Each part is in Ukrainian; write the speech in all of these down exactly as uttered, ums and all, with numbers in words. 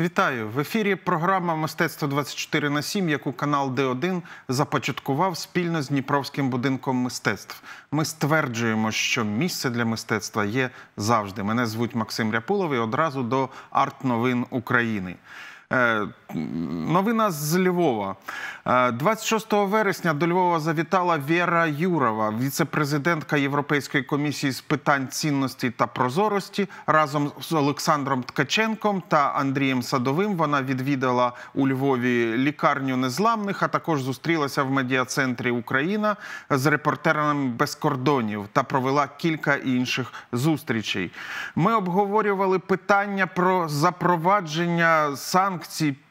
Вітаю! В ефірі програма «Мистецтво двадцять чотири на сім», яку канал Д один започаткував спільно з Дніпровським будинком мистецтв. Ми стверджуємо, що місце для мистецтва є завжди. Мене звуть Максим Ряпулов і одразу до арт-новин України. Новина з Львова. двадцять шостого вересня до Львова завітала Вера Юрова, віце-президентка Європейської комісії з питань цінностей та прозорості. Разом з Олександром Ткаченком та Андрієм Садовим вона відвідала у Львові лікарню незламних, а також зустрілася в медіа-центрі «Україна» з репортерами без кордонів та провела кілька інших зустрічей. Ми обговорювали питання про запровадження санкцій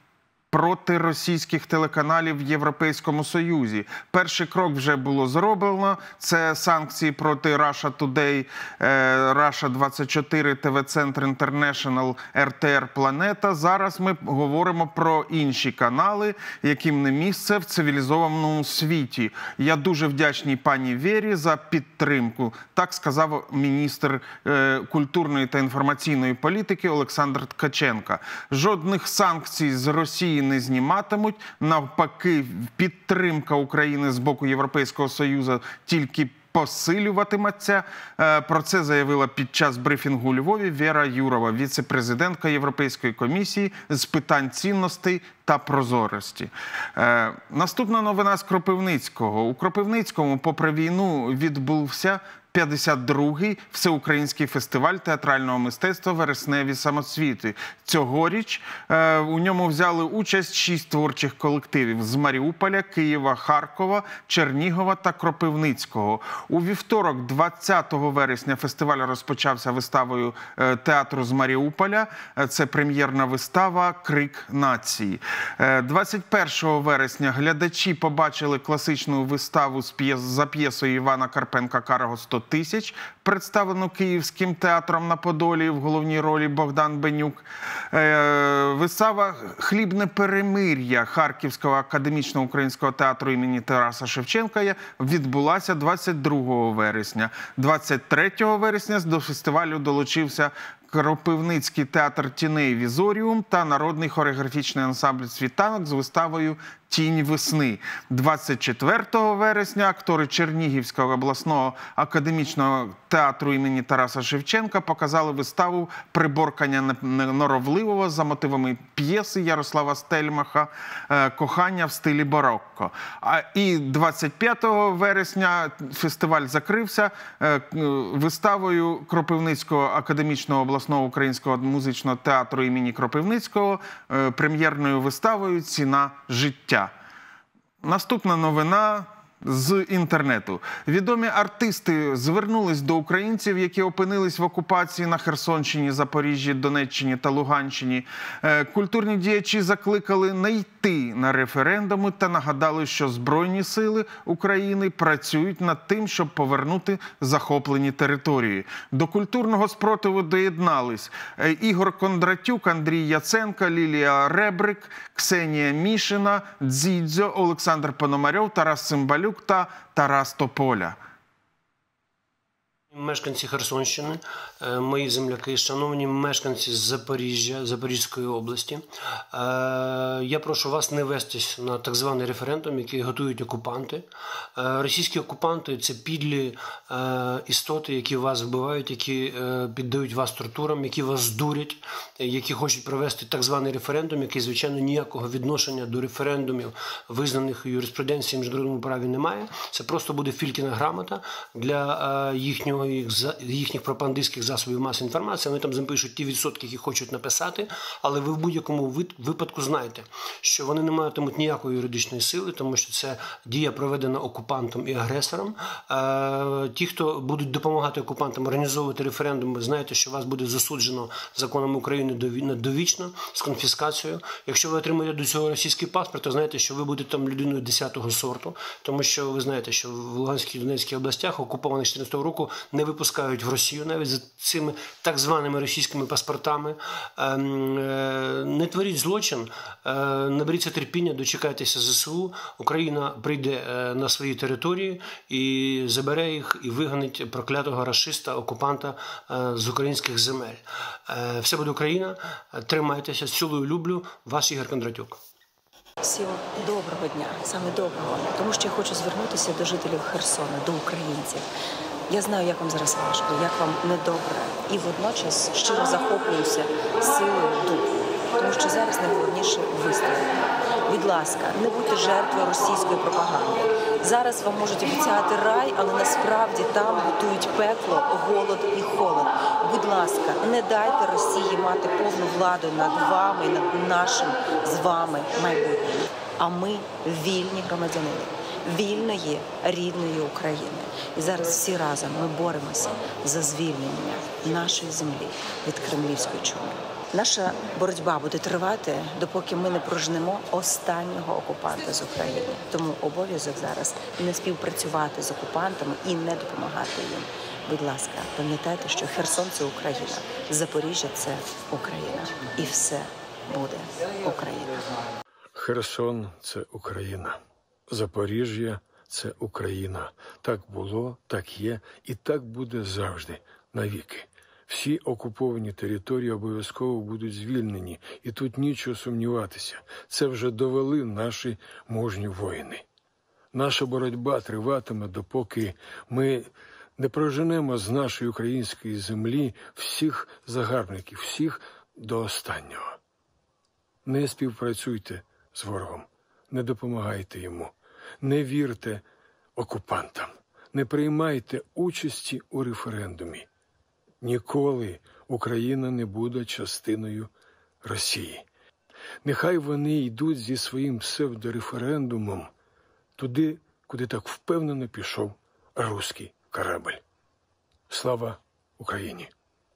проти російських телеканалів в Європейському Союзі. Перший крок вже було зроблено. Це санкції проти Russia Today, Russia двадцять чотири, Т В-центр International, Р Т Р Планета. Зараз ми говоримо про інші канали, яким не місце в цивілізованому світі. Я дуже вдячний пані Вері за підтримку. Так сказав міністр культурної та інформаційної політики Олександр Ткаченко. Жодних санкцій з Росії не зніматимуть. Навпаки, підтримка України з боку Європейського Союзу тільки посилюватиметься. Про це заявила під час брифінгу у Львові Вера Юрова, віце-президентка Європейської комісії з питань цінностей та прозорості. Наступна новина з Кропивницького. У Кропивницькому, попри війну, відбувся п'ятдесят другий всеукраїнський фестиваль театрального мистецтва «Вересневі самоцвіти». Цьогоріч е, у ньому взяли участь шість творчих колективів з Маріуполя, Києва, Харкова, Чернігова та Кропивницького. У вівторок, двадцятого вересня, фестиваль розпочався виставою е, театру з Маріуполя. Це прем'єрна вистава «Крик нації». Е, двадцять першого вересня глядачі побачили класичну виставу з п'єс, за п'єсою Івана Карпенка «Карого сто тисяч», представлену Київським театром на Подолі, в головній ролі Богдан Бенюк. Е, вистава «Хлібне перемир'я» Харківського академічного українського театру імені Тараса Шевченка відбулася двадцять другого вересня. двадцять третього вересня до фестивалю долучився Кропивницький театр тіней «Візоріум» та народний хореографічний ансамбль «Світанок» з виставою «Тінь весни». двадцять четвертого вересня актори Чернігівського обласного академічного театру імені Тараса Шевченка показали виставу «Приборкання норовливого» за мотивами п'єси Ярослава Стельмаха «Кохання в стилі барокко». А і двадцять п'ятого вересня фестиваль закрився виставою Кропивницького академічного обласного українського музичного театру імені Кропивницького, прем'єрною виставою «Ціна життя». Наступна новина з інтернету. Відомі артисти звернулись до українців, які опинились в окупації на Херсонщині, Запоріжжі, Донеччині та Луганщині. Культурні діячі закликали не йти на референдуми та нагадали, що Збройні сили України працюють над тим, щоб повернути захоплені території. До культурного спротиву доєднались Ігор Кондратюк, Андрій Яценко, Лілія Ребрик, Ксенія Мішина, Дзідзьо, Олександр Пономарьов, Тарас Цимбалюк та Тарас Тополя. Мешканці Херсонщини, мої земляки, шановні мешканці з Запоріжжя, Запорізької області, я прошу вас не вестись на так званий референдум, який готують окупанти. Російські окупанти – це підлі істоти, які вас вбивають, які піддають вас тортурам, які вас дурять, які хочуть провести так званий референдум, який, звичайно, ніякого відношення до референдумів, визнаних юриспруденцією в міжнародному праві, немає. Це просто буде фількіна грамота для їхнього їхніх пропагандистських засобів масової інформації. Вони там запишуть ті відсотки, які хочуть написати, але ви в будь-якому випадку знаєте, що вони не матимуть ніякої юридичної сили, тому що це дія проведена окупантом і агресором. Ті, хто будуть допомагати окупантам організовувати референдум, ви знаєте, що вас буде засуджено законом України довічно з конфіскацією. Якщо ви отримаєте до цього російський паспорт, то знаєте, що ви будете там людиною десятого сорту, тому що ви знаєте, що в Луганській і Донецькій областях, окупованих з чотирнадцятого року, не випускають в Росію навіть за цими так званими російськими паспортами. Не творіть злочин, наберіться терпіння, дочекайтеся ЗСУ. Україна прийде на свої території і забере їх, і вигонить проклятого рашиста, окупанта з українських земель. Все буде Україна. Тримайтеся. Цілую, люблю. Ваш Ігор Кондратюк. Всім доброго дня, саме доброго. Тому що я хочу звернутися до жителів Херсона, до українців. Я знаю, як вам зараз важко, як вам недобре. І водночас щиро захоплююся силою духу. Тому що зараз найголовніше вистояти. Будь ласка, не будьте жертвою російської пропаганди. Зараз вам можуть обіцяти рай, але насправді там готують пекло, голод і холод. Будь ласка, не дайте Росії мати повну владу над вами, над нашим з вами майбутнім. А ми вільні громадянини вільної, рідної України. І зараз всі разом ми боремося за звільнення нашої землі від кремлівської чуми. Наша боротьба буде тривати, допоки ми не прожнемо останнього окупанта з України. Тому обов'язок зараз не співпрацювати з окупантами і не допомагати їм. Будь ласка, пам'ятайте, що Херсон – це Україна, Запоріжжя – це Україна. І все буде Україна. Херсон – це Україна. Запоріжжя – це Україна. Так було, так є і так буде завжди, навіки. Всі окуповані території обов'язково будуть звільнені, і тут нічого сумніватися. Це вже довели наші мужні воїни. Наша боротьба триватиме, допоки ми не проженемо з нашої української землі всіх загарбників, всіх до останнього. Не співпрацюйте з ворогом, не допомагайте йому, не вірте окупантам, не приймайте участі у референдумі. Ніколи Україна не буде частиною Росії. Нехай вони йдуть зі своїм псевдореферендумом туди, куди так впевнено пішов руський корабль. Слава Україні!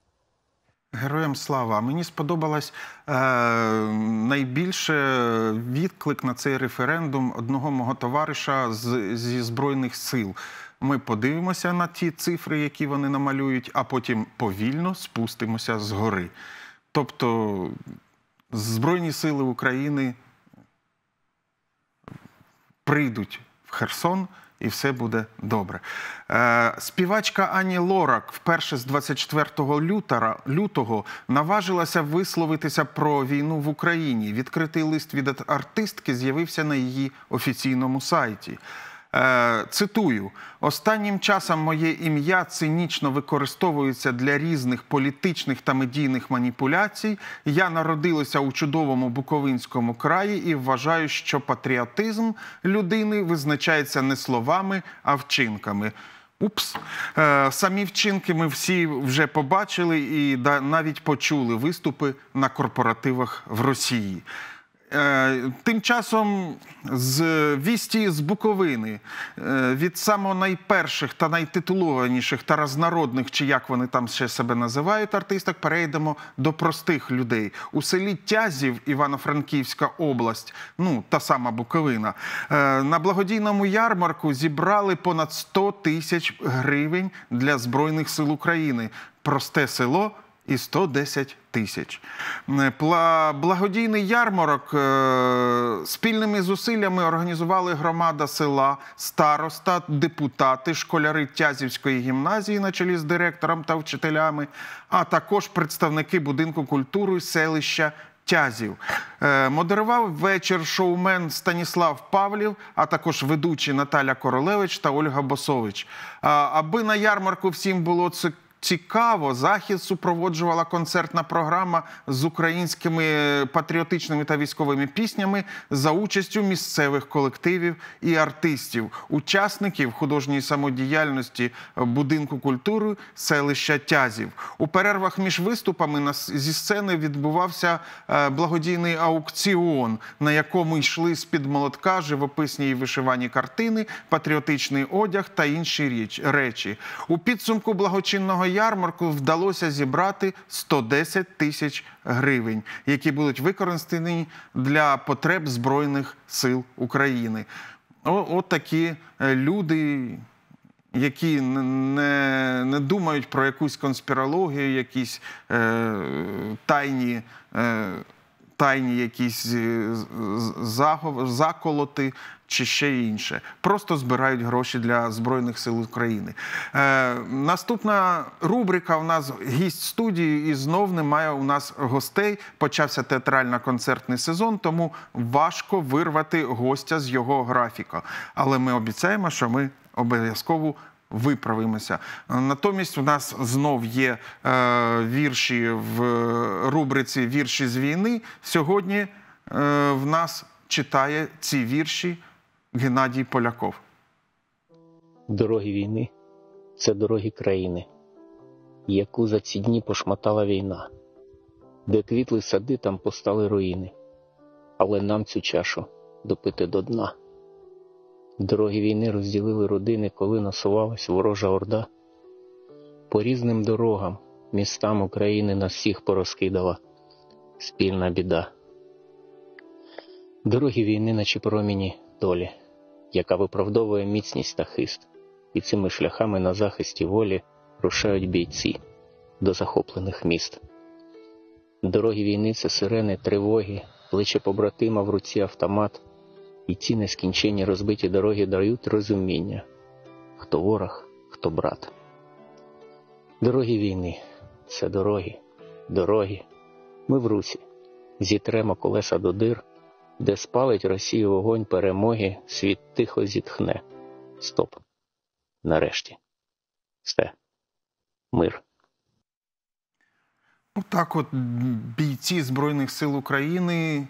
Героям слава! Мені сподобалось е, найбільше відклик на цей референдум одного мого товариша з, зі Збройних сил. Ми подивимося на ті цифри, які вони намалюють, а потім повільно спустимося згори. Тобто Збройні сили України прийдуть в Херсон, і все буде добре. Е, співачка Ані Лорак вперше з двадцять четвертого лютого наважилася висловитися про війну в Україні. Відкритий лист від артистки з'явився на її офіційному сайті. Е, цитую: «Останнім часом моє ім'я цинічно використовується для різних політичних та медійних маніпуляцій. Я народилася у чудовому Буковинському краї і вважаю, що патріотизм людини визначається не словами, а вчинками». Упс. Е, самі вчинки ми всі вже побачили і навіть почули виступи на корпоративах в Росії. Тим часом з вісті з Буковини, від самого найперших та найтитулованіших та рознародних, чи як вони там ще себе називають, артисток, перейдемо до простих людей. У селі Тязів, Івано-Франківська область, ну, та сама Буковина, на благодійному ярмарку зібрали понад сто тисяч гривень для Збройних сил України. Просте село і сто десять тисяч. Благодійний ярмарок спільними зусиллями організували громада села, староста, депутати, школяри Тязівської гімназії на чолі з директором та вчителями, а також представники будинку культури селища Тязів. Модерував вечір шоумен Станіслав Павлів, а також ведучі Наталя Королевич та Ольга Босович. Аби на ярмарку всім було цікаво, Цікаво, захід супроводжувала концертна програма з українськими патріотичними та військовими піснями за участю місцевих колективів і артистів, учасників художньої самодіяльності будинку культури селища Тязів. У перервах між виступами зі сцени відбувався благодійний аукціон, на якому йшли з-під молотка живописні і вишивані картини, патріотичний одяг та інші речі. У підсумку благочинного ярмарку вдалося зібрати сто десять тисяч гривень, які будуть використані для потреб Збройних сил України. О, от такі люди, які не, не думають про якусь конспірологію, якісь е, тайні, е, тайні якісь заколоти чи ще інше. Просто збирають гроші для Збройних сил України. Е, наступна рубрика у нас гість студії, і знов немає у нас гостей. Почався театрально-концертний сезон, тому важко вирвати гостя з його графіка. Але ми обіцяємо, що ми обов'язково виправимося. Натомість у нас знов є е, вірші в рубриці «Вірші з війни». Сьогодні е, в нас читає ці вірші Геннадій Поляков. Дороги війни – це дороги країни, яку за ці дні пошматала війна. Де квітли сади, там постали руїни, але нам цю чашу допити до дна. Дороги війни розділили родини, коли насувалась ворожа орда. По різним дорогам, містам України нас всіх порозкидала спільна біда. Дороги війни, наче проміні долі, яка виправдовує міцність та хист, і цими шляхами на захисті волі рушають бійці до захоплених міст. Дороги війни – це сирени, тривоги, плече побратима в руці автомат, і ці нескінченні розбиті дороги дають розуміння, хто ворог, хто брат. Дороги війни – це дороги, дороги. Ми в русі, зітремо колеса до дир, де спалить Росію вогонь перемоги, світ тихо зітхне. Стоп. Нарешті. Все. Мир. Отак от бійці Збройних сил України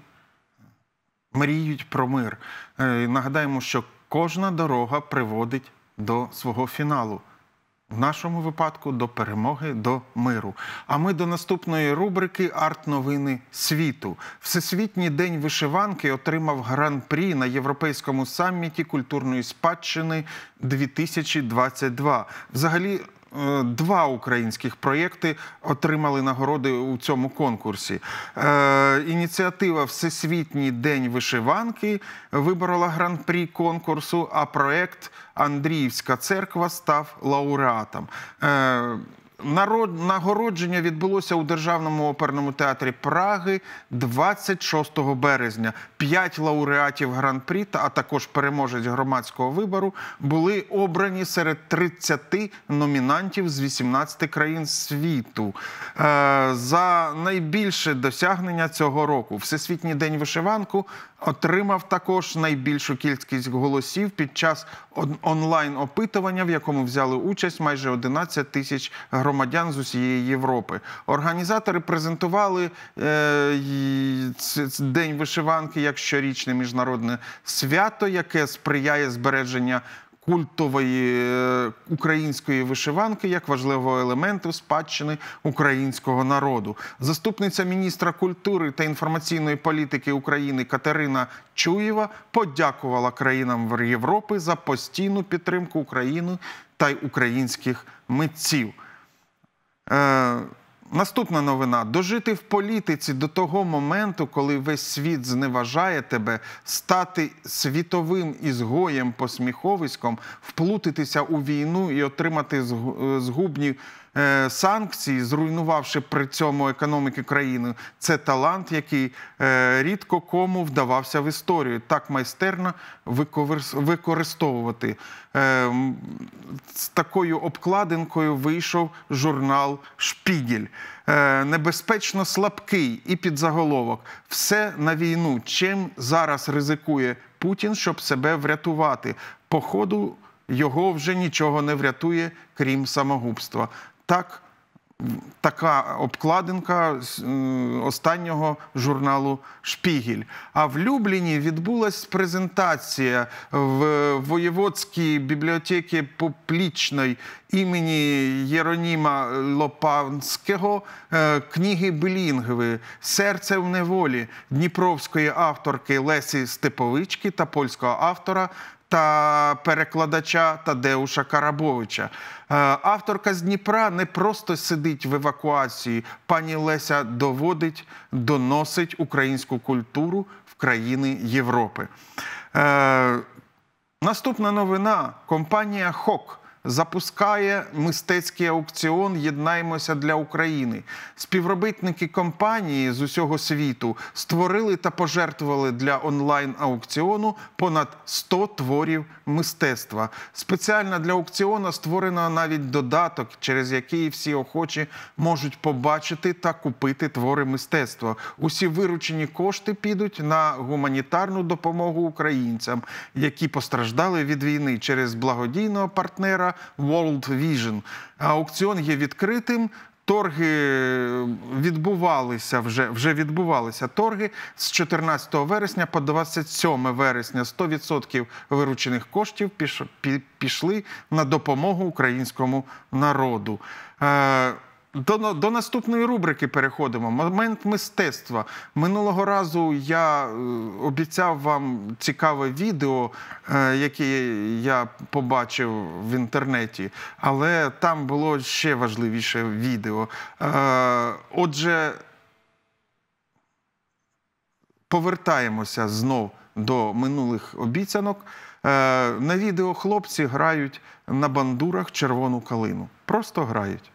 мріють про мир. Нагадаємо, що кожна дорога приводить до свого фіналу. В нашому випадку до перемоги, до миру. А ми до наступної рубрики «Арт-новини світу». Всесвітній день вишиванки отримав гран-прі на Європейському саміті культурної спадщини дві тисячі двадцять два. Взагалі, два українських проєкти отримали нагороди у цьому конкурсі. Е, ініціатива «Всесвітній день вишиванки» виборола гран-прі конкурсу, а проєкт «Андріївська церква» став лауреатом. Е, Народ... Нагородження відбулося у Державному оперному театрі Праги двадцять шостого березня. П'ять лауреатів гран-прі, а також переможець громадського вибору, були обрані серед тридцяти номінантів з вісімнадцяти країн світу. Е, за найбільше досягнення цього року Всесвітній день вишиванку отримав також найбільшу кількість голосів під час онлайн-опитування, в якому взяли участь майже одинадцять тисяч громадян з усієї Європи. Організатори презентували е, День вишиванки як щорічне міжнародне свято, яке сприяє збереженню культової української вишиванки як важливого елементу спадщини українського народу. Заступниця міністра культури та інформаційної політики України Катерина Чуєва подякувала країнам Європи за постійну підтримку України та й українських митців. Е, Наступна новина. Дожити в політиці до того моменту, коли весь світ зневажає тебе, стати світовим ізгоєм-посміховиськом, вплутатися у війну і отримати згубні е, санкції, зруйнувавши при цьому економіки країни, це талант, який е, рідко кому вдавався в історію. Так майстерно використовувати. Е, з такою обкладинкою вийшов журнал «Шпігель». Е, небезпечно слабкий і підзаголовок. Все на війну. Чим зараз ризикує Путін, щоб себе врятувати? Походу, його вже нічого не врятує, крім самогубства. Так, така обкладинка останнього журналу «Шпігель». А в Любліні відбулась презентація в Воєводській бібліотеці публічної імені Єроніма Лопанського книги Білінгви «Серце в неволі» дніпровської авторки Лесі Степовички та польського автора та перекладача Тадеуша Карабовича. Авторка з Дніпра не просто сидить в евакуації. Пані Леся доводить, доносить українську культуру в країни Європи. Е, наступна новина. Компанія «Хок» запускає мистецький аукціон «Єднаємося для України». Співробітники компанії з усього світу створили та пожертвували для онлайн-аукціону понад сто творів мистецтва. Спеціально для аукціону створено навіть додаток, через який всі охочі можуть побачити та купити твори мистецтва. Усі виручені кошти підуть на гуманітарну допомогу українцям, які постраждали від війни, через благодійного партнера World Vision. Аукціон є відкритим. Торги відбувалися, вже, вже відбувалися торги з чотирнадцятого вересня по двадцять сьоме вересня. сто відсотків виручених коштів піш, пі, пішли на допомогу українському народу. Е, До, до наступної рубрики переходимо. Момент мистецтва. Минулого разу я обіцяв вам цікаве відео, яке я побачив в інтернеті, але там було ще важливіше відео. Отже, повертаємося знов до минулих обіцянок. На відео хлопці грають на бандурах червону калину. Просто грають.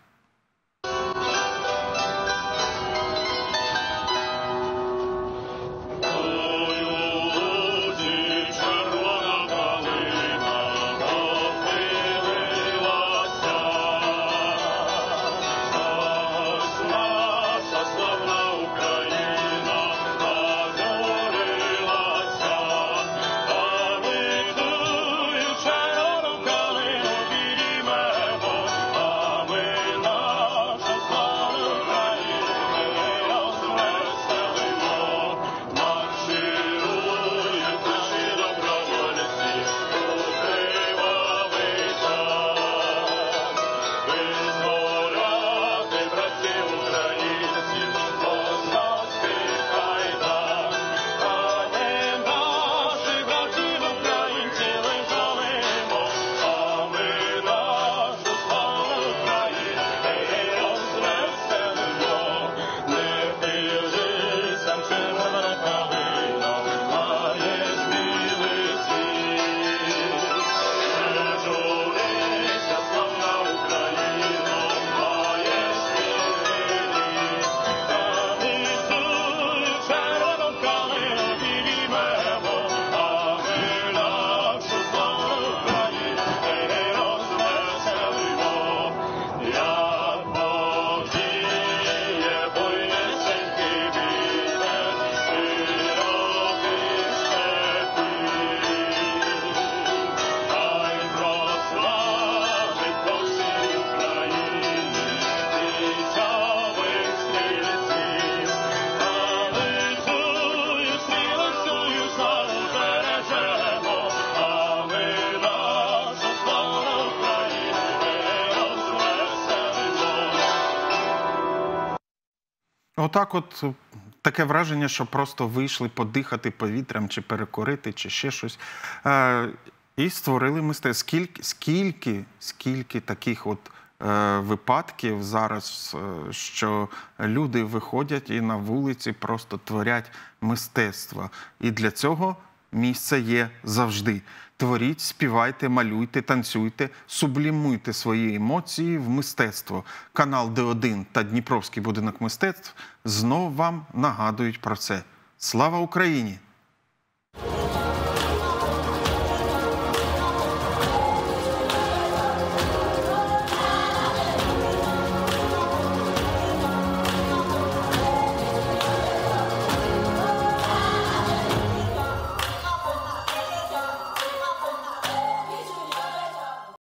Отак от, таке враження, що просто вийшли подихати повітрям, чи перекурити, чи ще щось. Е, і створили мистецтво. Скільки, скільки, скільки таких от е, випадків зараз, е, що люди виходять і на вулиці просто творять мистецтво. І для цього місце є завжди. Творіть, співайте, малюйте, танцюйте, сублімуйте свої емоції в мистецтво. Канал Д один та Дніпровський будинок мистецтв знов вам нагадують про це. Слава Україні!